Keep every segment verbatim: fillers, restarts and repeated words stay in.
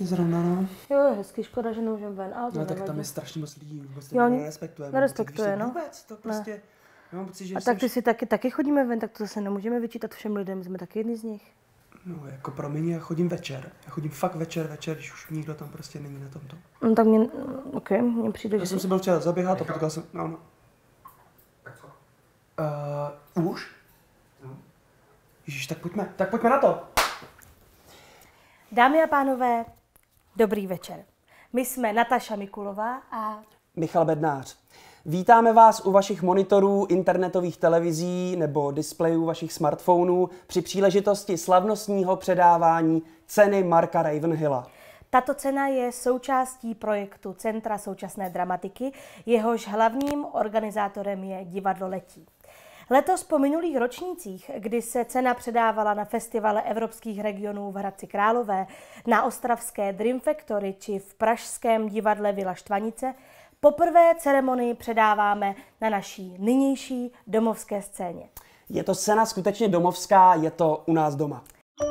zrovna, no. Jo, je hezký, škoda, že nemůžeme ven, ale to no, tak nevadí. tam je strašně moc lidí, vůbec to jo, nerespektuje. Nerespektuje, no. Vůbec, to prostě... Ne. Mám pocit, že a tak ty si taky, taky chodíme ven, tak to zase nemůžeme vyčítat všem lidem, jsme taky jedni z nich. No, jako promiň, já chodím večer. Já chodím fakt večer, večer, když už nikdo tam prostě není na tomto. No tak mě, ok, mně přijde, já že... jsem si byl včera zaběhat a potkal jsem, no, no. Tak co? Uh, už? No. Ježíš, tak pojďme, tak pojďme na to. Dámy a pánové, dobrý večer. My jsme Nataša Mikulová a... Michal Bednář. Vítáme vás u vašich monitorů, internetových televizí nebo displejů vašich smartphonů při příležitosti slavnostního předávání ceny Marka Ravenhilla. Tato cena je součástí projektu Centra současné dramatiky, jehož hlavním organizátorem je Divadlo Letí. Letos po minulých ročnících, kdy se cena předávala na festivale evropských regionů v Hradci Králové, na ostravské Dream Factory či v pražském divadle Vila Štvanice, poprvé ceremonii předáváme na naší nynější domovské scéně. Je to scéna skutečně domovská, je to u nás doma.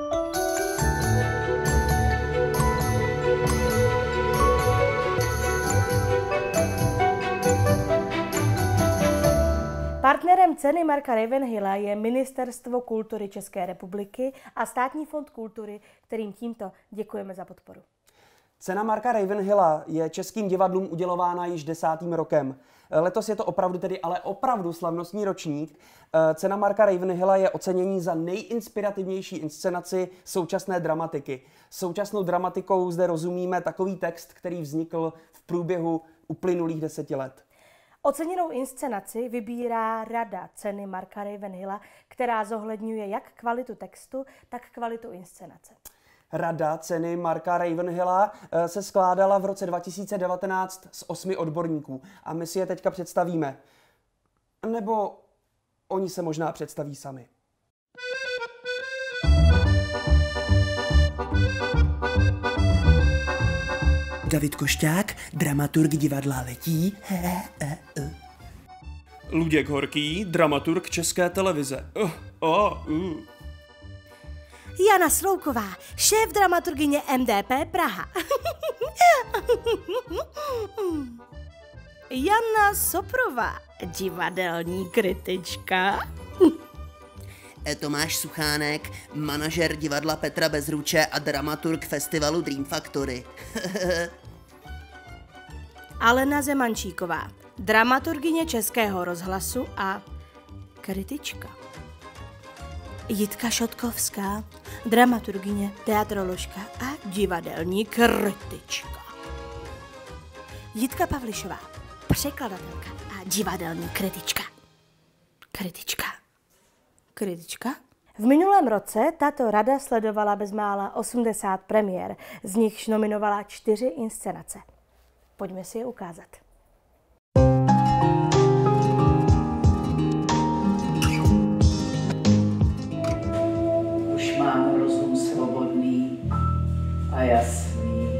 Partnerem ceny Marka Ravenhilla je Ministerstvo kultury České republiky a Státní fond kultury, kterým tímto děkujeme za podporu. Cena Marka Ravenhilla je českým divadlům udělována již desátým rokem. Letos je to opravdu tedy ale opravdu slavnostní ročník. Cena Marka Ravenhilla je ocenění za nejinspirativnější inscenaci současné dramatiky. Současnou dramatikou zde rozumíme takový text, který vznikl v průběhu uplynulých deseti let. Oceněnou inscenaci vybírá Rada ceny Marka Ravenhilla, která zohledňuje jak kvalitu textu, tak kvalitu inscenace. Rada ceny Marka Ravenhilla se skládala v roce dva tisíce devatenáct z osmi odborníků a my si je teďka představíme. Nebo oni se možná představí sami. David Košťák, dramaturg divadla Letí. Luděk Horký, dramaturg České televize. Uh, oh, uh. Jana Slouková, šéf dramaturgyně M D P Praha. Jana Soprová, divadelní kritička. Tomáš Suchánek, manažer divadla Petra Bezruče a dramaturg festivalu Dream Factory. Alena Zemančíková, dramaturgyně Českého rozhlasu a kritička. Jitka Šotkovská, dramaturgyně, teatroložka a divadelní kritička. Jitka Pavlišová, překladatelka a divadelní kritička. Kritička. Kritička? V minulém roce tato rada sledovala bezmála osmdesát premiér, z nichž nominovala čtyři inscenace. Pojďme si je ukázat. Už mám rozum svobodný a jasný,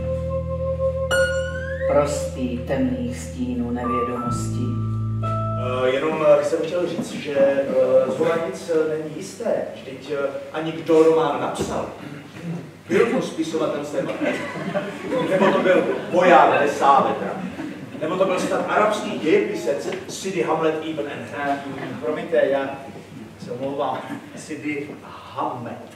prostý temných stínů nevědomostí. Uh, jenom uh, jsem chtěl říct, že uh, zhora nic uh, není jisté. Vždyť uh, ani kdo román napsal. Byl to spisovatel Cervantes, nebo to byl voják de Saavedra, nebo to byl snad arabský dějepisec Sidi Hamlet Ibn Enher. Promiňte, já se omlouvám, Sidi Hamlet.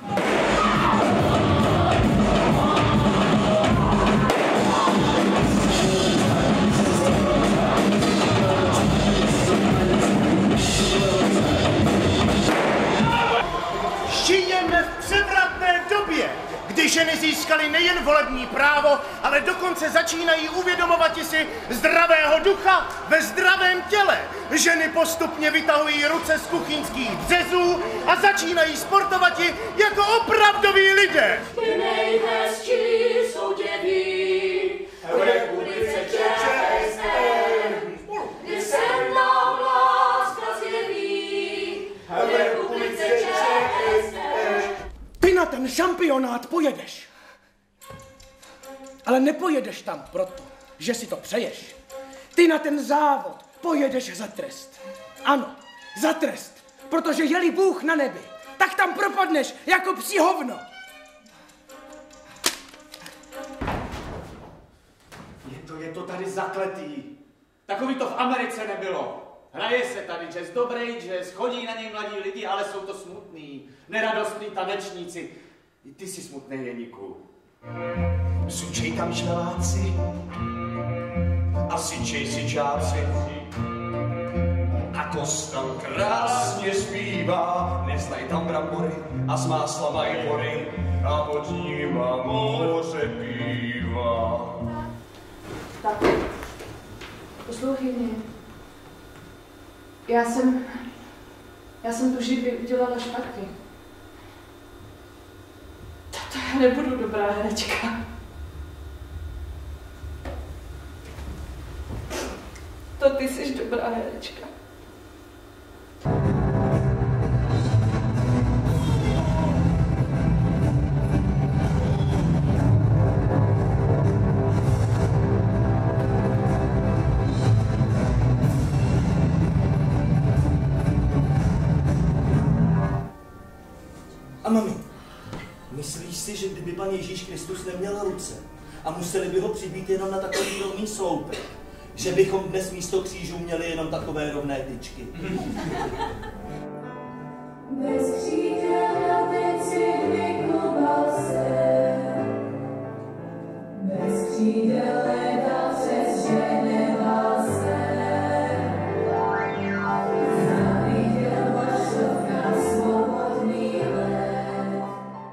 Žijeme v převratné době, kdy ženy získaly nejen volební právo, ale dokonce začínají uvědomovat si zdravého ducha ve zdravém těle. Ženy postupně vytahují ruce z kuchyňských březů a začínají sportovat jako opravdoví lidé. Ty nejhezčí jsou děví v republice ČSR, kdy se nám láska zjeví v republice ČSR. Ty na ten šampionát pojedeš. Ale nepojedeš tam proto, že si to přeješ. Ty na ten závod pojedeš za trest. Ano, za trest. Protože je-li Bůh na nebi, tak tam propadneš jako psí hovno. to je to tady zakletý. Takový to v Americe nebylo. Hraje se tady jazz, dobrý jazz, chodí na něj mladí lidi, ale jsou to smutný, neradostný tanečníci. I ty jsi smutný, Jeníku. Sučej tam žveláci a syčej syčáci. A kostel krásně zpívá, neznají tam brambory a z másla mají hory a pod nima moře pívá. Tak, poslouchej mě. Já jsem, já jsem tu živě udělala špatně. To já nebudu dobrá herečka. To ty jsi dobrá herečka. A mami, myslíš si, že kdyby pan Ježíš Kristus neměl ruce a museli by ho přibít jenom na takový rovný sloupek, že bychom dnes místo křížů měli jenom takové rovné tyčky? Bez křídel teď si vyklubal se, bez křídel létal přes nebál se. Zaviděl vašovka svobodný let.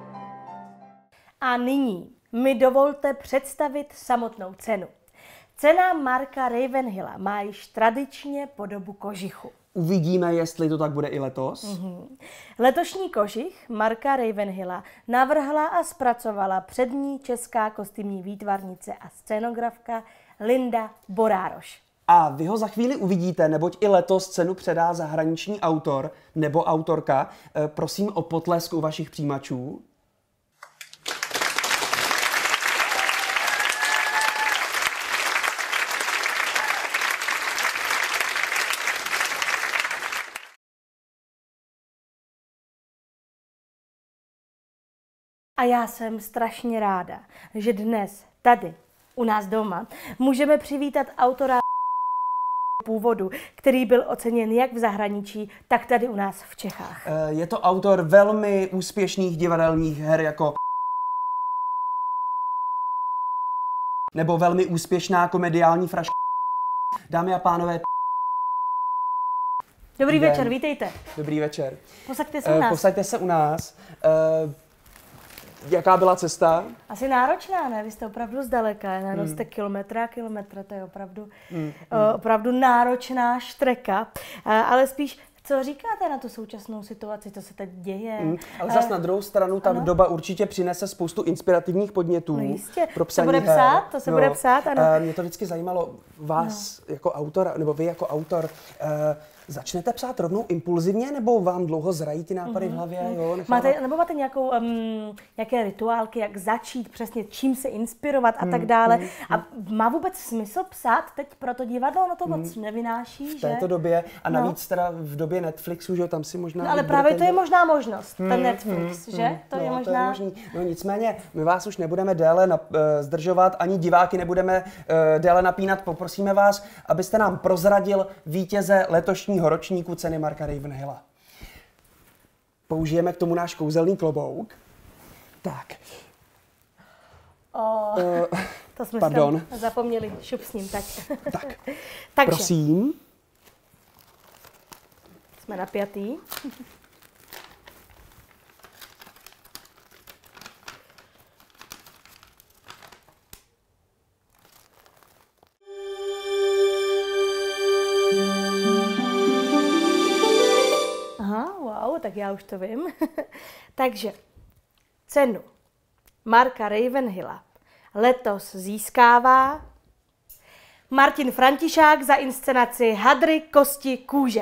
A nyní mi dovolte představit samotnou cenu. Cena Marka Ravenhilla má již tradičně podobu kožichu. Uvidíme, jestli to tak bude i letos. Mm-hmm. Letošní kožich Marka Ravenhilla navrhla a zpracovala přední česká kostýmní výtvarnice a scénografka Linda Borároš. A vy ho za chvíli uvidíte, neboť i letos cenu předá zahraniční autor nebo autorka. E, prosím o potlesk u vašich přijímačů. A já jsem strašně ráda, že dnes tady u nás doma můžeme přivítat autora původu, který byl oceněn jak v zahraničí, tak tady u nás v Čechách. Je to autor velmi úspěšných divadelních her jako nebo velmi úspěšná komediální fraška. Dámy a pánové, Dobrý den. večer, vítejte. Dobrý večer. Posaďte se u nás. Posaďte se u nás. Jaká byla cesta? Asi náročná, ne? Vy jste opravdu zdaleka, ne? Hmm. Jste kilometra a kilometra, to je opravdu, Hmm. uh, opravdu náročná štreka. Uh, ale spíš, co říkáte na tu současnou situaci, co se teď děje? Hmm. Ale zas na druhou stranu ta ano. doba určitě přinese spoustu inspirativních podnětů. No jistě. Pro To psaní bude her. psát, to se no. bude psát, ano. Uh, mě to vždycky zajímalo, vás no. jako autora, nebo vy jako autor, uh, začnete psát rovnou impulzivně, nebo vám dlouho zrají ty nápady mm-hmm. v hlavě? Jo, máte, nebo máte nějakou, um, nějaké rituálky, jak začít přesně, čím se inspirovat a mm, tak dále. Mm, a má vůbec smysl psát teď pro to divadlo? No to moc mm, nevynáší, v že? V této době a navíc no. teda v době Netflixu, že tam si možná... No, ale právě to je možná možnost, mm, ten Netflix, mm, že? To no, je možná... To je možný. No nicméně, my vás už nebudeme déle nap, uh, zdržovat, ani diváky nebudeme uh, déle napínat. Poprosíme vás, abyste nám prozradil vítěze letošního ročníku ceny Marka Ravenhilla. Použijeme k tomu náš kouzelný klobouk. Tak. Oh, uh, to jsme pardon. zapomněli, šup s ním, tak. Tak, Takže, prosím. Jsme napjatý. Tak já už to vím. Takže cenu Marka Ravenhilla letos získává Martin Františák za inscenaci Hadry, kosti, kůže.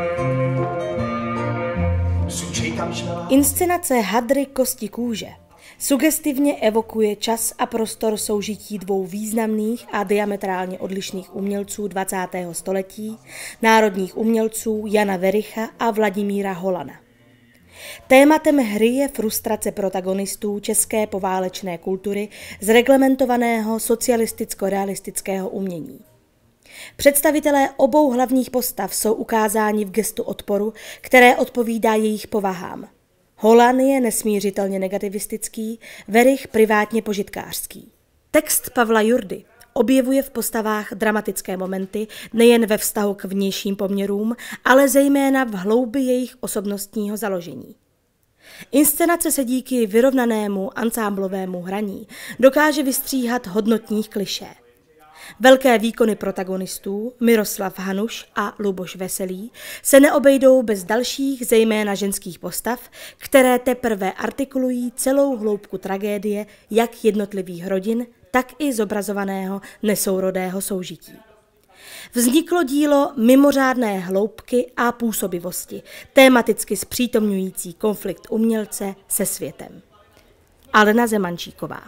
Inscenace Hadry, kosti, kůže Sugestivně evokuje čas a prostor soužití dvou významných a diametrálně odlišných umělců dvacátého století, národních umělců Jana Wericha a Vladimíra Holana. Tématem hry je frustrace protagonistů české poválečné kultury z reglementovaného socialisticko-realistického umění. Představitelé obou hlavních postav jsou ukázáni v gestu odporu, které odpovídá jejich povahám. Holan je nesmířitelně negativistický, Werich privátně požitkářský. Text Pavla Jurdy objevuje v postavách dramatické momenty nejen ve vztahu k vnějším poměrům, ale zejména v hloubi jejich osobnostního založení. Inscenace se díky vyrovnanému ansámblovému hraní dokáže vystříhat hodnotních klišé. Velké výkony protagonistů Miroslav Hanuš a Luboš Veselý se neobejdou bez dalších, zejména ženských postav, které teprve artikulují celou hloubku tragédie jak jednotlivých rodin, tak i zobrazovaného nesourodého soužití. Vzniklo dílo mimořádné hloubky a působivosti, tematicky zpřítomňující konflikt umělce se světem. Alena Zemančíková.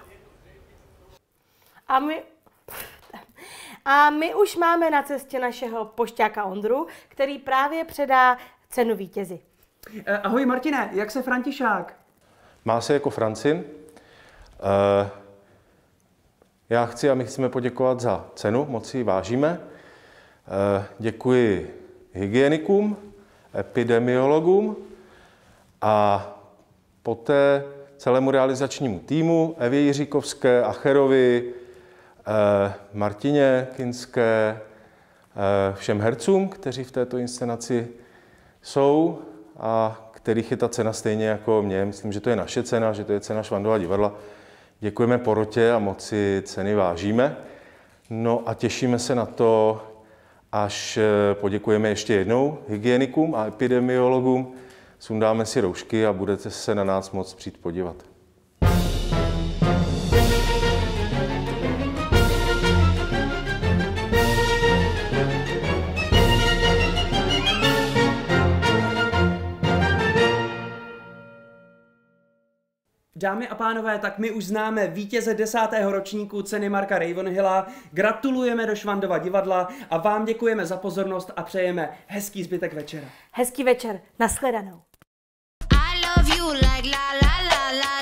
A my... A my už máme na cestě našeho pošťáka Ondru, který právě předá cenu vítězi. Ahoj Martine, jak se Františák? Má se jako Francin. Já chci a my chceme poděkovat za cenu, moc si ji vážíme. Děkuji hygienikům, epidemiologům a poté celému realizačnímu týmu, Evě Jiříkovské, Acherovi, Martině Kinské, všem hercům, kteří v této inscenaci jsou a kterých je ta cena stejně jako mě. Myslím, že to je naše cena, že to je cena Švandova divadla. Děkujeme porotě a moc si ceny vážíme. No a těšíme se na to, až poděkujeme ještě jednou hygienikům a epidemiologům. Sundáme si roušky a budete se na nás moc přijít podívat. Dámy a pánové, tak my už známe vítěze desátého ročníku ceny Marka Ravenhilla, gratulujeme do Švandova divadla a vám děkujeme za pozornost a přejeme hezký zbytek večera. Hezký večer, nashledanou. I love you like la la la la